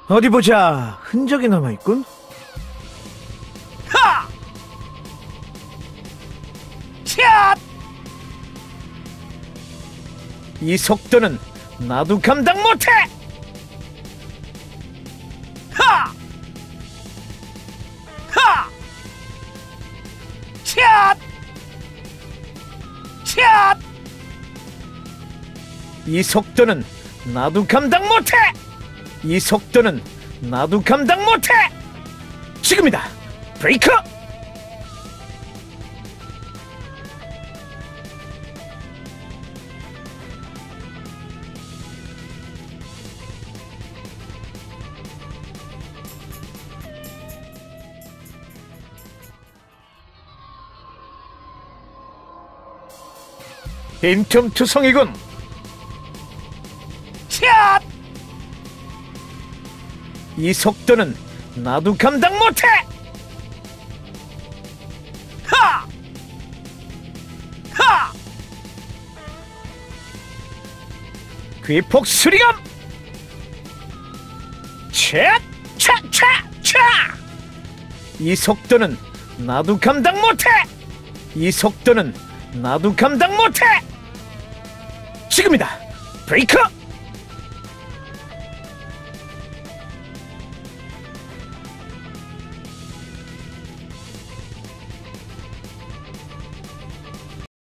어디 보자. 흔적이 남아있군. 하! 차! 이 속도는 나도 감당 못해! 하! 하! 차! 차! 이 속도는 나도 감당 못해! 이 속도는 나도 감당 못해! 지금이다! 브레이크! 빈틈투성이군! 차! 이 속도는 나도 감당 못해! 하! 하! 귀폭 수리감! 차! 차! 차! 차! 이 속도는 나도 감당 못해! 이 속도는 나도 감당 못해! 지금이다! 브레이크!